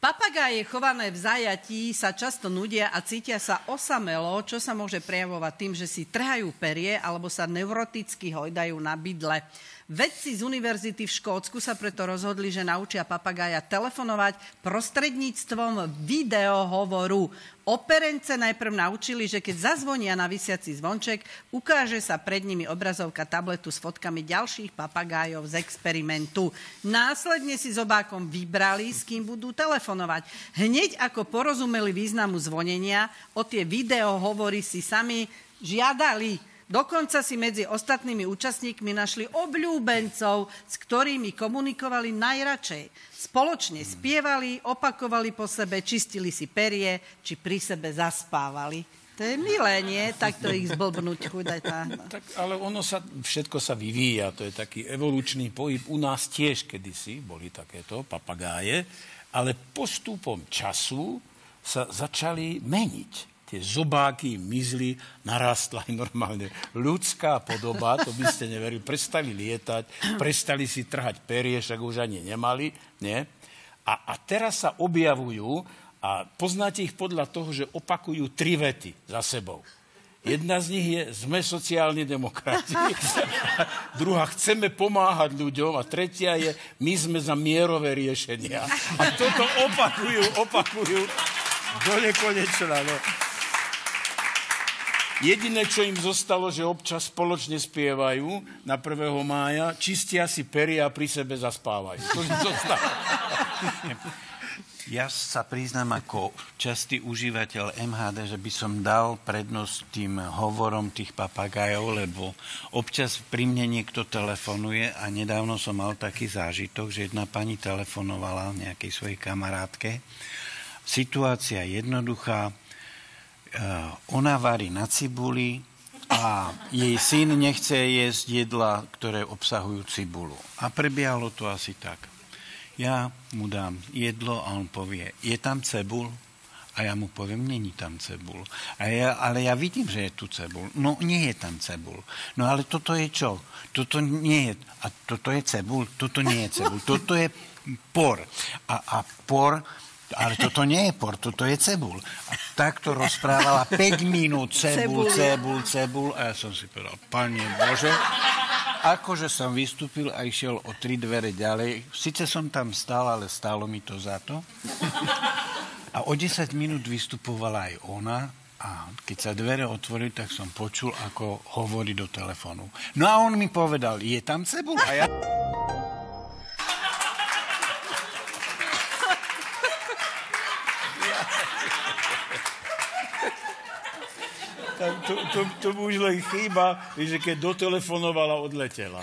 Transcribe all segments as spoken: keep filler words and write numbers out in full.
Papagáje chované v zajatí sa často nudia a cítia sa osamelo, čo sa môže prejavovať tým, že si trhajú perie alebo sa neuroticky hojdajú na bydle. Vedci z univerzity v Škótsku sa preto rozhodli, že naučia papagája telefonovať prostredníctvom videohovoru. Operence najprv naučili, že keď zazvonia na visiaci zvonček, ukáže sa pred nimi obrazovka tabletu s fotkami ďalších papagájov z experimentu. Následne si zobákom vybrali, s kým budú telefonovať. Hneď ako porozumeli významu zvonenia, o tie videohovory si sami žiadali. Dokonca si medzi ostatnými účastníkmi našli obľúbencov, s ktorými komunikovali najradšej. Spoločne spievali, opakovali po sebe, čistili si perie, či pri sebe zaspávali. To je milé, nie? Takto ich zblbnúť, chudajta. Tak, ale ono sa, všetko sa vyvíja, to je taký evolučný pohyb. U nás tiež kedysi boli takéto papagáje, ale postupom času sa začali meniť. Tie zobáky mizli, narastla aj normálne ľudská podoba, to by ste neverili, prestali lietať, prestali si trhať perie, však už ani nemali, nie? A, a teraz sa objavujú a poznáte ich podľa toho, že opakujú tri vety za sebou. Jedna z nich je, sme sociálni demokrati. Druhá, chceme pomáhať ľuďom. A tretia je, my sme za mierové riešenia. A toto opakujú, opakujú do nekonečna, no. Jediné, čo im zostalo, že občas spoločne spievajú na prvého mája, čistia si peria a pri sebe zaspávajú. To im zostalo. Ja sa priznám ako častý užívateľ em há dé, že by som dal prednosť tým hovorom tých papagájov, lebo občas pri mne niekto telefonuje a nedávno som mal taký zážitok, že jedna pani telefonovala nejakej svojej kamarátke. Situácia jednoduchá. Ona varí na cibuli a jej syn nechce jesť jedla, ktoré obsahujú cibulu. A prebiehalo to asi tak. Ja mu dám jedlo a on povie, je tam cebul? A ja mu poviem, není tam cebul. A ja, ale ja vidím, že je tu cebul. No, nie je tam cebul. No, ale toto je čo? Toto nie je... A toto je cebul? Toto nie je cebul. Toto je por. A, a por... Ale toto nie je por, toto je cebul. A takto rozprávala päť minút cebul, cebul, cebul. A ja som si povedal, Pane Bože, akože som vystúpil a išiel o tri dvere ďalej. Sice som tam stál, ale stálo mi to za to. A o desať minút vystupovala aj ona. A keď sa dvere otvorili, tak som počul, ako hovorí do telefónu. No a on mi povedal, je tam cebul? A ja... To, to, to už len chýba, že keď dotelefonovala, odletela.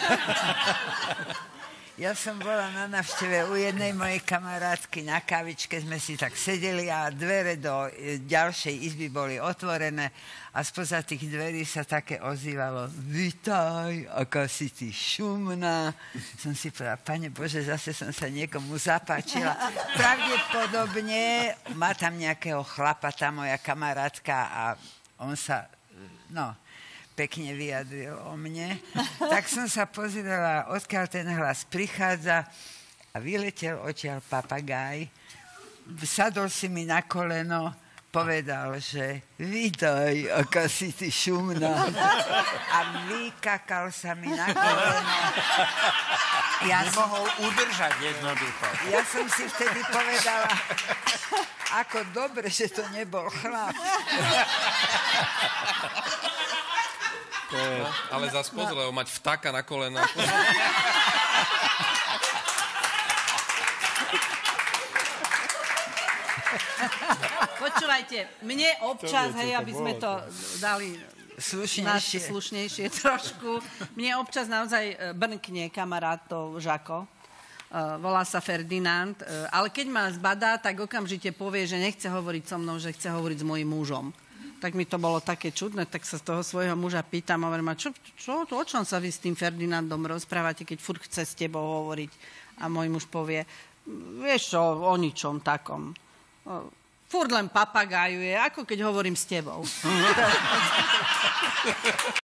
Ja som bola na návšteve u jednej mojej kamarátky na kávičke, sme si tak sedeli a dvere do ďalšej izby boli otvorené a spoza tých dverí sa také ozývalo, vitaj, aká si ty šumná. Som si povedala, Pane Bože, zase som sa niekomu zapáčila. Pravdepodobne má tam nejakého chlapa, tá moja kamarátka a on sa, no, pekne vyjadril o mne. Tak som sa pozerala, odkiaľ ten hlas prichádza a vyletel odtiaľ papagáj. Sadol si mi na koleno, povedal, že vitaj, aká si ty šumná. A vykakal sa mi na koleno. Ja nemohol som... udržať jednoducho. Ja som si vtedy povedala, ako dobre, že to nebol chlap. To je... No, ale zás pozor, lebo mať vtáka na kolenách. Počúvajte, mne občas, hej, aby sme to dali slušnejšie. slušnejšie trošku, mne občas naozaj brnkne kamarátov Žako. Uh, volá sa Ferdinand, uh, ale keď ma zbadá, tak okamžite povie, že nechce hovoriť so mnou, že chce hovoriť s mojím mužom. Tak mi to bolo také čudné, tak sa z toho svojho muža pýtam a hovorím, čo, čo, o čom sa vy s tým Ferdinandom rozprávate, keď furt chce s tebou hovoriť? A môj muž povie, vieš čo, o ničom takom. Uh, furt len papagájuje, ako keď hovorím s tebou.